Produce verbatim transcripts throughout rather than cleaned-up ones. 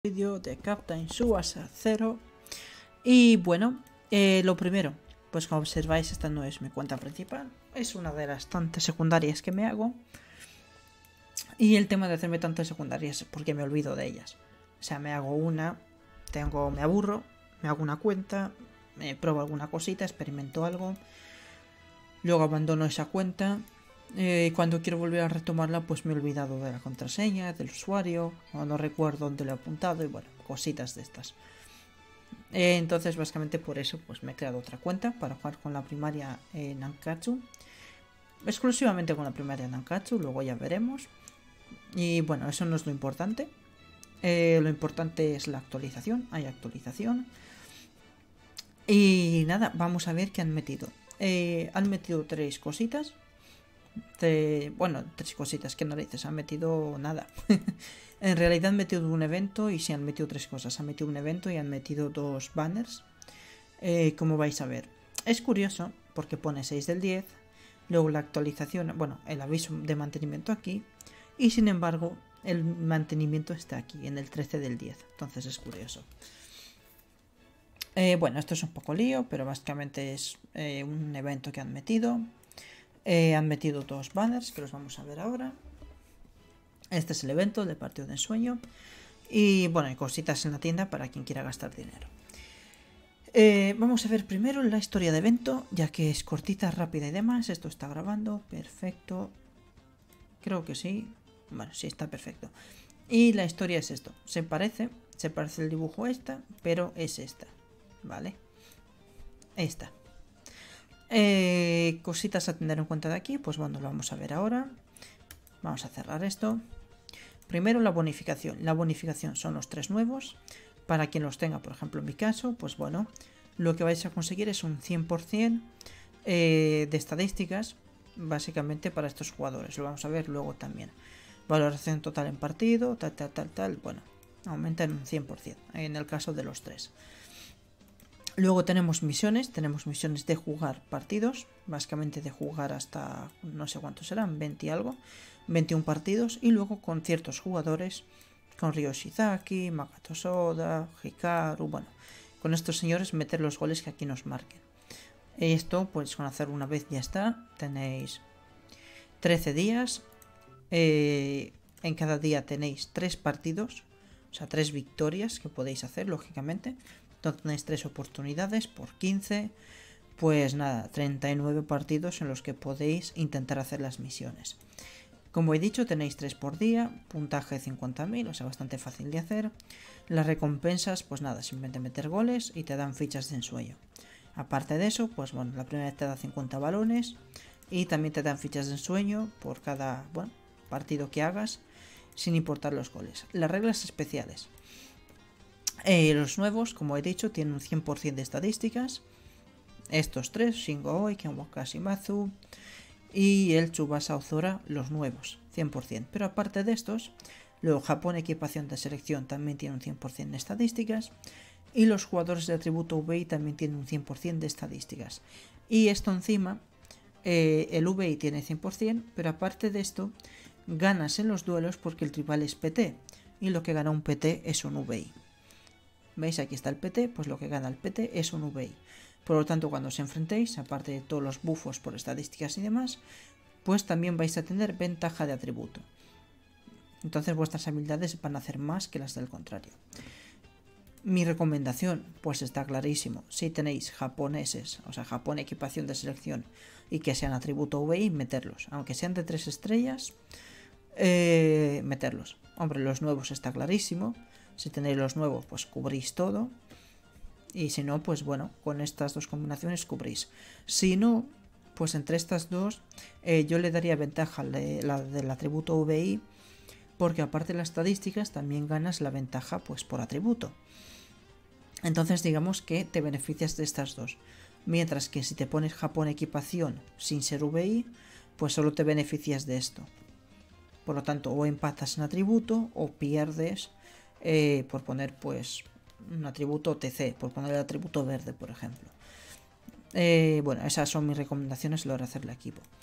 Vídeo de Captain Tsubasa cero. Y bueno, eh, lo primero, pues como observáis, esta no es mi cuenta principal, es una de las tantas secundarias que me hago. Y el tema de hacerme tantas secundarias es porque me olvido de ellas. O sea, me hago una, tengo, me aburro, me hago una cuenta, me pruebo alguna cosita, experimento algo, luego abandono esa cuenta. Eh, y cuando quiero volver a retomarla, pues me he olvidado de la contraseña, del usuario, o no recuerdo dónde lo he apuntado, y bueno, cositas de estas. Eh, entonces, básicamente por eso, pues me he creado otra cuenta para jugar con la primaria eh, Nankatsu. Exclusivamente con la primaria Nankatsu, luego ya veremos. Y bueno, eso no es lo importante. Eh, lo importante es la actualización, hay actualización. Y nada, vamos a ver qué han metido. Eh, han metido tres cositas. Te, bueno, tres cositas, que narices, han metido nada. En realidad han metido un evento y sí han metido tres cosas. Han metido un evento y han metido dos banners. Eh, como vais a ver. Es curioso porque pone seis del diez. Luego la actualización, bueno, el aviso de mantenimiento aquí. Y sin embargo, el mantenimiento está aquí, en el trece del diez. Entonces es curioso. Eh, bueno, esto es un poco lío, pero básicamente es eh, un evento que han metido. Eh, han metido dos banners que los vamos a ver ahora. Este es el evento del partido de ensueño. Y bueno, hay cositas en la tienda para quien quiera gastar dinero. Eh, vamos a ver primero la historia de evento, ya que es cortita, rápida y demás. Esto está grabando, perfecto. Creo que sí. Bueno, sí, está perfecto. Y la historia es esto. Se parece, se parece el dibujo a esta, pero es esta. ¿Vale? Esta. Eh, cositas a tener en cuenta de aquí, pues bueno, lo vamos a ver ahora. Vamos a cerrar esto. Primero la bonificación. La bonificación son los tres nuevos. Para quien los tenga, por ejemplo en mi caso, pues bueno, lo que vais a conseguir es un cien por cien eh, de estadísticas, básicamente para estos jugadores. Lo vamos a ver luego también. Valoración total en partido, tal, tal, tal, tal. Bueno, aumenta en un cien por cien en el caso de los tres. Luego tenemos misiones, tenemos misiones de jugar partidos, básicamente de jugar hasta no sé cuántos serán, veinte y algo, veintiún partidos, y luego con ciertos jugadores, con Ryoshizaki, Makoto Soda, Hikaru, bueno, con estos señores meter los goles que aquí nos marquen. Esto pues con hacer una vez ya está, tenéis trece días, eh, en cada día tenéis tres partidos, o sea tres victorias que podéis hacer lógicamente. Entonces tenéis tres oportunidades por quince, pues nada, treinta y nueve partidos en los que podéis intentar hacer las misiones. Como he dicho, tenéis tres por día, puntaje cincuenta mil, o sea, bastante fácil de hacer. Las recompensas, pues nada, simplemente meter goles y te dan fichas de ensueño. Aparte de eso, pues bueno, la primera vez te da cincuenta balones y también te dan fichas de ensueño por cada, bueno, partido que hagas, sin importar los goles. Las reglas especiales. Eh, los nuevos, como he dicho, tienen un cien por cien de estadísticas. Estos tres, Shingo Oi, Kenwaka Shimazu y el Tsubasa Ozora, los nuevos, cien por cien. Pero aparte de estos, luego Japón Equipación de Selección también tiene un cien por cien de estadísticas. Y los jugadores de atributo V I también tienen un cien por cien de estadísticas. Y esto encima, eh, el V I tiene cien por cien, pero aparte de esto, ganas en los duelos porque el rival es P T. Y lo que gana un P T es un V I. ¿Veis? Aquí está el P T, pues lo que gana el P T es un V I. Por lo tanto, cuando os enfrentéis, aparte de todos los buffos por estadísticas y demás, pues también vais a tener ventaja de atributo. Entonces vuestras habilidades van a hacer más que las del contrario. Mi recomendación, pues está clarísimo. Si tenéis japoneses, o sea, Japón Equipación de Selección y que sean atributo V I, meterlos. Aunque sean de tres estrellas, eh, meterlos. Hombre, los nuevos está clarísimo. Si tenéis los nuevos, pues cubrís todo. Y si no, pues bueno, con estas dos combinaciones cubrís. Si no, pues entre estas dos, eh, yo le daría ventaja a la del atributo V I, porque aparte de las estadísticas, también ganas la ventaja pues por atributo. Entonces digamos que te beneficias de estas dos. Mientras que si te pones Japón Equipación sin ser V I, pues solo te beneficias de esto. Por lo tanto, o empatas en atributo o pierdes eh, por poner pues un atributo T C, por poner el atributo verde, por ejemplo. Eh, bueno, esas son mis recomendaciones a la hora de hacer el equipo.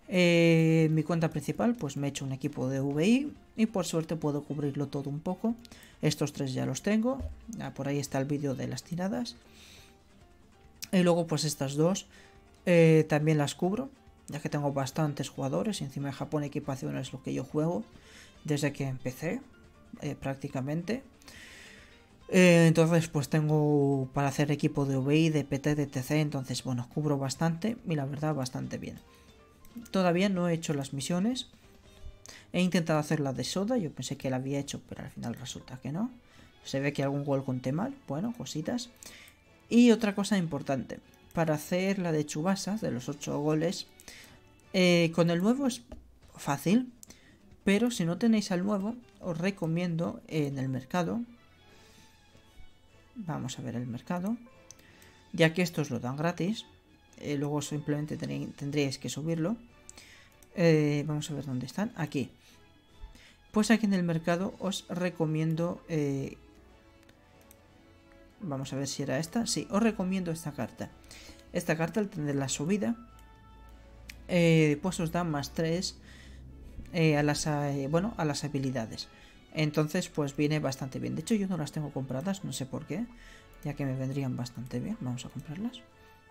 Eh, mi cuenta principal, pues me he hecho un equipo de V I y por suerte puedo cubrirlo todo un poco. Estos tres ya los tengo, ah, por ahí está el vídeo de las tiradas. Y luego pues estas dos eh, también las cubro, ya que tengo bastantes jugadores y encima de Japón equipación es lo que yo juego desde que empecé eh, prácticamente. Eh, entonces pues tengo para hacer equipo de V I, de P T, de T C, entonces bueno, cubro bastante y la verdad bastante bien. Todavía no he hecho las misiones. He intentado hacer la de Soda. Yo pensé que la había hecho, pero al final resulta que no. Se ve que algún gol conté mal. Bueno, cositas. Y otra cosa importante. Para hacer la de Tsubasa, de los ocho goles, eh, con el nuevo es fácil. Pero si no tenéis al nuevo, os recomiendo en el mercado. Vamos a ver el mercado. Ya que estos lo dan gratis. Eh, luego simplemente tenéis, tendréis que subirlo. Eh, vamos a ver dónde están. Aquí. Pues aquí en el mercado os recomiendo... Eh, vamos a ver si era esta. Sí, os recomiendo esta carta. Esta carta al tener la subida, eh, pues os da más tres eh, a, las, eh, bueno, a las habilidades. Entonces pues viene bastante bien. De hecho yo no las tengo compradas, no sé por qué. Ya que me vendrían bastante bien. Vamos a comprarlas.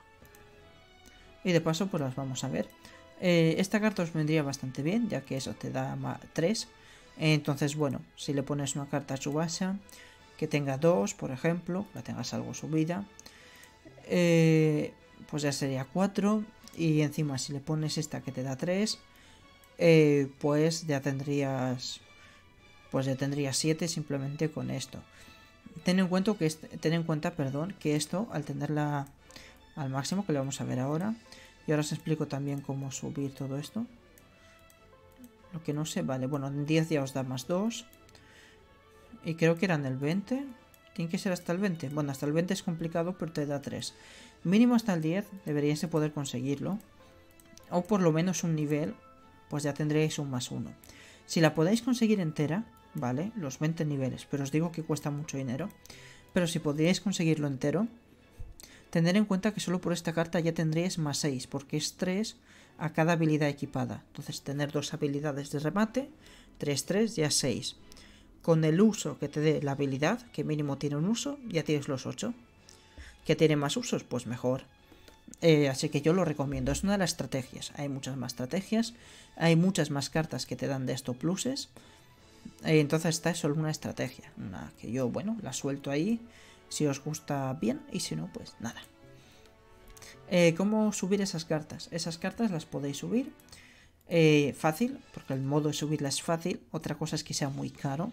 Y de paso pues las vamos a ver. Eh, esta carta os vendría bastante bien, ya que eso te da tres. Entonces, bueno, si le pones una carta a Tsubasa que tenga dos, por ejemplo, la tengas algo subida, eh, pues ya sería cuatro. Y encima, si le pones esta que te da tres, eh, pues ya tendrías, pues ya tendrías siete simplemente con esto. Ten en cuenta que este, ten en cuenta, perdón, que esto al tenerla al máximo, que lo vamos a ver ahora. Y ahora os explico también cómo subir todo esto. Lo que no sé, vale, bueno, en diez ya os da más dos. Y creo que era en el veinte. Tiene que ser hasta el veinte. Bueno, hasta el veinte es complicado, pero te da tres. Mínimo hasta el diez deberíais de poder conseguirlo. O por lo menos un nivel, pues ya tendréis un más uno. Si la podéis conseguir entera, vale, los veinte niveles, pero os digo que cuesta mucho dinero. Pero si podríais conseguirlo entero, tener en cuenta que solo por esta carta ya tendréis más seis, porque es tres a cada habilidad equipada. Entonces tener dos habilidades de remate, tres, tres, ya es seis. Con el uso que te dé la habilidad, que mínimo tiene un uso, ya tienes los ocho. ¿Que tiene más usos? Pues mejor. Eh, así que yo lo recomiendo, es una de las estrategias. Hay muchas más estrategias, hay muchas más cartas que te dan de esto pluses. Eh, entonces esta es solo una estrategia, una que yo, bueno, la suelto ahí. Si os gusta bien y si no, pues nada. Eh, ¿Cómo subir esas cartas? Esas cartas las podéis subir eh, fácil, porque el modo de subirlas es fácil. Otra cosa es que sea muy caro,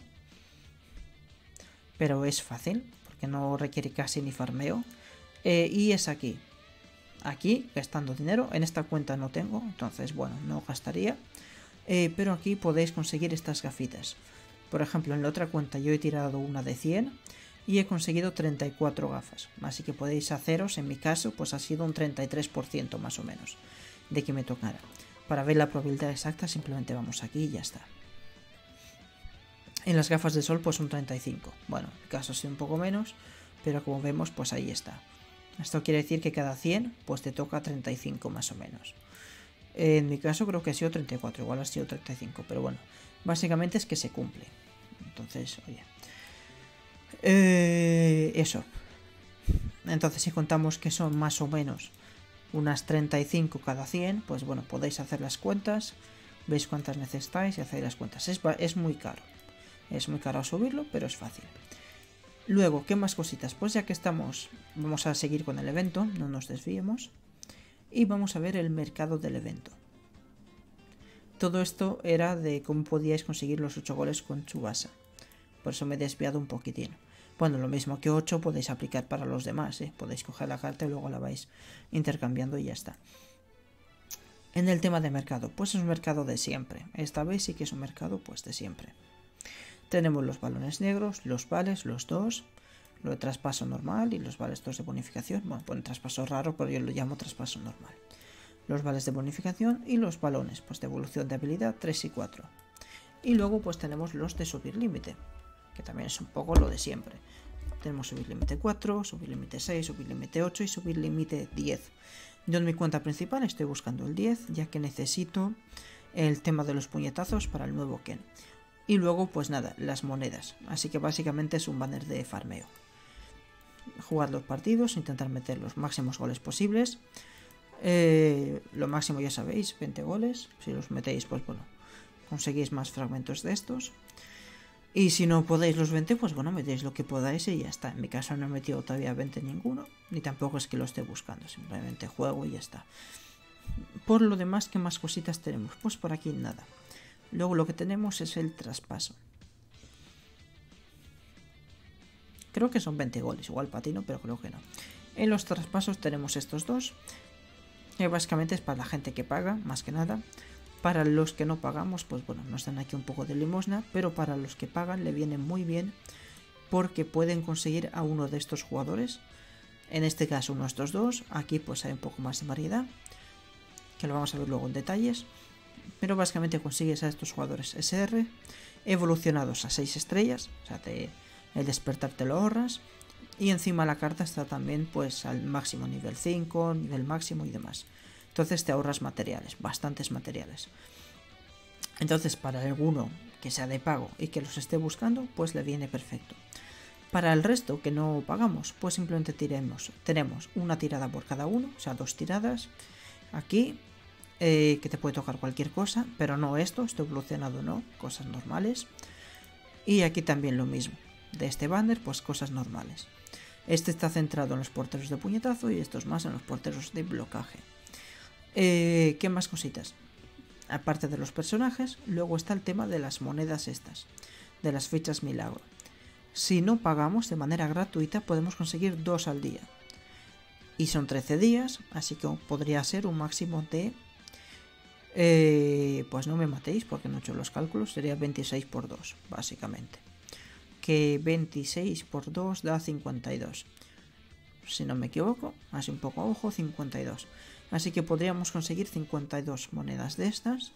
pero es fácil, porque no requiere casi ni farmeo. Eh, y es aquí. Aquí, gastando dinero. En esta cuenta no tengo, entonces, bueno, no gastaría. Eh, pero aquí podéis conseguir estas gafitas. Por ejemplo, en la otra cuenta yo he tirado una de cien y he conseguido treinta y cuatro gafas. Así que podéis haceros, en mi caso, pues ha sido un treinta y tres por ciento más o menos de que me tocara. Para ver la probabilidad exacta simplemente vamos aquí y ya está. En las gafas de sol pues un treinta y cinco. Bueno, el caso ha sido un poco menos, pero como vemos pues ahí está. Esto quiere decir que cada cien pues te toca treinta y cinco más o menos. En mi caso creo que ha sido treinta y cuatro, igual ha sido treinta y cinco, pero bueno, básicamente es que se cumple. Entonces, oye... Eh, eso. Entonces si contamos que son más o menos unas treinta y cinco cada cien, pues bueno, podéis hacer las cuentas, veis cuántas necesitáis y hacéis las cuentas. Es, es muy caro, es muy caro subirlo, pero es fácil. Luego, ¿qué más cositas? Pues ya que estamos, vamos a seguir con el evento, no nos desviemos. Y vamos a ver el mercado del evento. Todo esto era de cómo podíais conseguir los ocho goles con Tsubasa. Por eso me he desviado un poquitín. Bueno, lo mismo que ocho podéis aplicar para los demás, ¿eh? Podéis coger la carta y luego la vais intercambiando y ya está. En el tema de mercado, pues es un mercado de siempre. Esta vez sí que es un mercado pues de siempre. Tenemos los balones negros, los vales, los dos, lo de traspaso normal y los vales dos de bonificación. Bueno, pues traspaso raro, pero yo lo llamo traspaso normal. Los vales de bonificación y los balones, pues de evolución de habilidad tres y cuatro. Y luego pues tenemos los de subir límite, que también es un poco lo de siempre. Tenemos subir límite cuatro, subir límite seis, subir límite ocho y subir límite diez. Yo en mi cuenta principal estoy buscando el diez, ya que necesito el tema de los puñetazos para el nuevo Ken. Y luego, pues nada, las monedas. Así que básicamente es un banner de farmeo. Jugar los partidos, intentar meter los máximos goles posibles. Eh, lo máximo ya sabéis, veinte goles. Si los metéis, pues bueno, conseguís más fragmentos de estos. Y si no podéis los veinte, pues bueno, metéis lo que podáis y ya está. En mi caso no he metido todavía veinte ninguno, ni tampoco es que lo esté buscando, simplemente juego y ya está. Por lo demás, ¿qué más cositas tenemos? Pues por aquí nada. Luego lo que tenemos es el traspaso. Creo que son veinte goles, igual patino, pero creo que no. En los traspasos tenemos estos dos, que básicamente es para la gente que paga, más que nada. Para los que no pagamos, pues bueno, nos dan aquí un poco de limosna, pero para los que pagan le viene muy bien porque pueden conseguir a uno de estos jugadores. En este caso uno de estos dos, aquí pues hay un poco más de variedad, que lo vamos a ver luego en detalles. Pero básicamente consigues a estos jugadores S R evolucionados a seis estrellas, o sea, te, el despertar te lo ahorras. Y encima la carta está también pues al máximo, nivel cinco, nivel máximo y demás. Entonces te ahorras materiales, bastantes materiales. Entonces para alguno que sea de pago y que los esté buscando, pues le viene perfecto. Para el resto que no pagamos, pues simplemente tiremos, tenemos una tirada por cada uno, o sea, dos tiradas. Aquí, eh, que te puede tocar cualquier cosa, pero no esto, esto evolucionado no, cosas normales. Y aquí también lo mismo, de este banner, pues cosas normales. Este está centrado en los porteros de puñetazo y estos más en los porteros de blocaje. Eh, ¿Qué más cositas? Aparte de los personajes, luego está el tema de las monedas estas, de las fichas milagro. Si no pagamos de manera gratuita, podemos conseguir dos al día. Y son trece días, así que podría ser un máximo de... Eh, pues no me matéis porque no he hecho los cálculos, sería veintiséis por dos, básicamente. Que veintiséis por dos da cincuenta y dos. Si no me equivoco, así un poco a ojo, cincuenta y dos. Así que podríamos conseguir cincuenta y dos monedas de estas.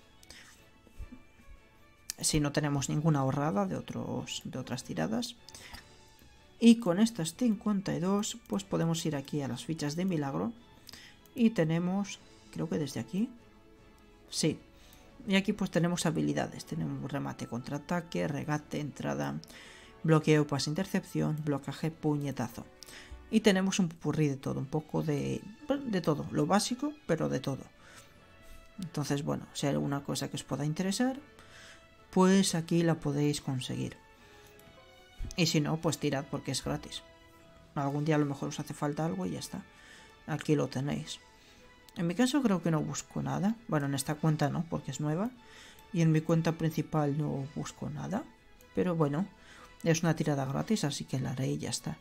Si no tenemos ninguna ahorrada de, otros, de otras tiradas. Y con estas cincuenta y dos, pues podemos ir aquí a las fichas de milagro. Y tenemos, creo que desde aquí. Sí. Y aquí pues tenemos habilidades. Tenemos remate, contraataque, regate, entrada, bloqueo, pase, intercepción, blocaje, puñetazo. Y tenemos un pupurrí de todo, un poco de, de todo, lo básico, pero de todo. Entonces, bueno, si hay alguna cosa que os pueda interesar, pues aquí la podéis conseguir. Y si no, pues tirad porque es gratis. Algún día a lo mejor os hace falta algo y ya está. Aquí lo tenéis. En mi caso creo que no busco nada. Bueno, en esta cuenta no, porque es nueva. Y en mi cuenta principal no busco nada. Pero bueno, es una tirada gratis, así que la haré y ya está.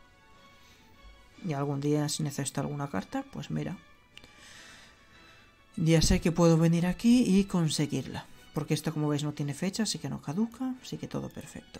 Y algún día si necesito alguna carta, pues mira. Ya sé que puedo venir aquí y conseguirla. Porque esto, como veis, no tiene fecha, así que no caduca. Así que todo perfecto.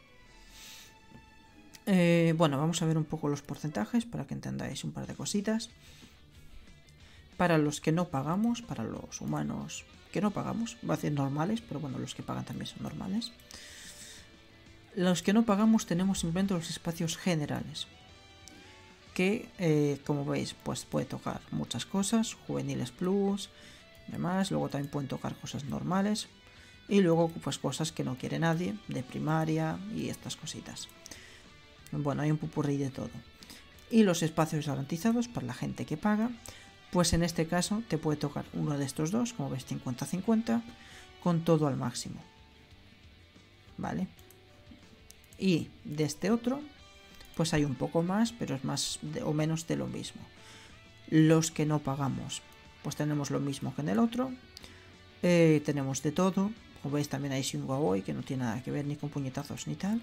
Eh, bueno, vamos a ver un poco los porcentajes para que entendáis un par de cositas. Para los que no pagamos, para los humanos que no pagamos, va a decir normales, pero bueno, los que pagan también son normales. Los que no pagamos tenemos simplemente los espacios generales. Que, eh, como veis, pues puede tocar muchas cosas, juveniles plus, demás, luego también pueden tocar cosas normales, y luego pues cosas que no quiere nadie, de primaria y estas cositas. Bueno, hay un pupurrí de todo. Y los espacios garantizados para la gente que paga, pues en este caso te puede tocar uno de estos dos, como ves, cincuenta cincuenta, con todo al máximo. ¿Vale? Y de este otro, pues hay un poco más, pero es más de, o menos de lo mismo. Los que no pagamos, pues tenemos lo mismo que en el otro. Eh, tenemos de todo. Como veis, también hay Shingaoi, que no tiene nada que ver ni con puñetazos ni tal.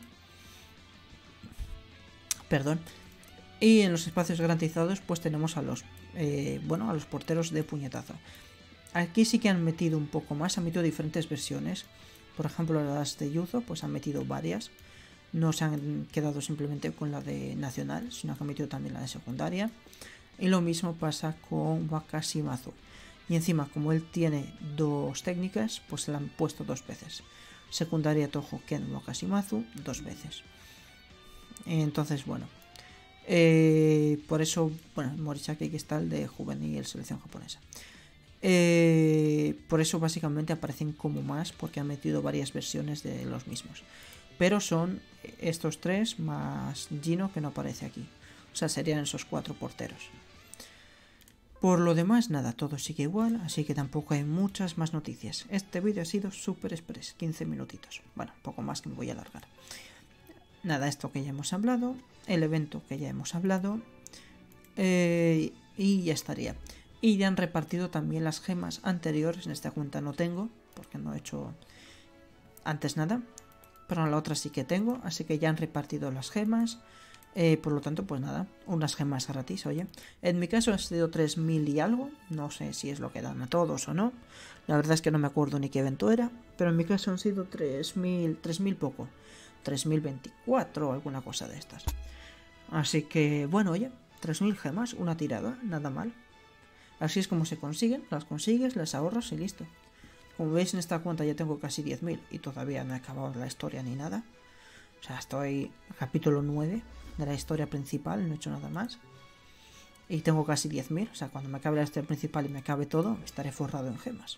Perdón. Y en los espacios garantizados, pues tenemos a los, eh, bueno, a los porteros de puñetazo. Aquí sí que han metido un poco más, han metido diferentes versiones. Por ejemplo, las de Yuzo, pues han metido varias. No se han quedado simplemente con la de nacional, sino que han metido también la de secundaria. Y lo mismo pasa con Wakashimazu. Y encima, como él tiene dos técnicas, pues se la han puesto dos veces. Secundaria Toho Ken Wakashimazu, dos veces. Entonces, bueno. Eh, por eso, bueno, Morisaki Cristal de juvenil selección japonesa. Eh, por eso básicamente aparecen como más, porque han metido varias versiones de los mismos. Pero son estos tres más Gino, que no aparece aquí. O sea, serían esos cuatro porteros. Por lo demás, nada, todo sigue igual, así que tampoco hay muchas más noticias. Este vídeo ha sido super express, quince minutitos. Bueno, poco más que me voy a alargar. Nada, esto que ya hemos hablado, el evento que ya hemos hablado, eh, y ya estaría. Y ya han repartido también las gemas anteriores. En esta cuenta no tengo, porque no he hecho antes nada, pero en la otra sí que tengo, así que ya han repartido las gemas. Eh, por lo tanto, pues nada, unas gemas gratis, oye. En mi caso han sido tres mil y algo, no sé si es lo que dan a todos o no. La verdad es que no me acuerdo ni qué evento era, pero en mi caso han sido tres mil, tres mil poco. tres mil veinticuatro o alguna cosa de estas. Así que, bueno, oye, tres mil gemas, una tirada, nada mal. Así es como se consiguen, las consigues, las ahorras y listo. Como veis en esta cuenta ya tengo casi diez mil y todavía no he acabado la historia ni nada. O sea, estoy en capítulo nueve de la historia principal, no he hecho nada más. Y tengo casi diez mil, o sea, cuando me acabe la historia principal y me acabe todo, estaré forrado en gemas.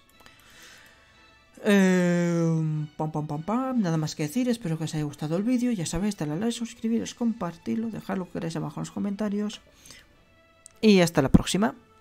Eh, pam, pam, pam, pam. Nada más que decir, espero que os haya gustado el vídeo. Ya sabéis, darle a like, suscribiros, compartirlo, dejar lo que queráis abajo en los comentarios. Y hasta la próxima.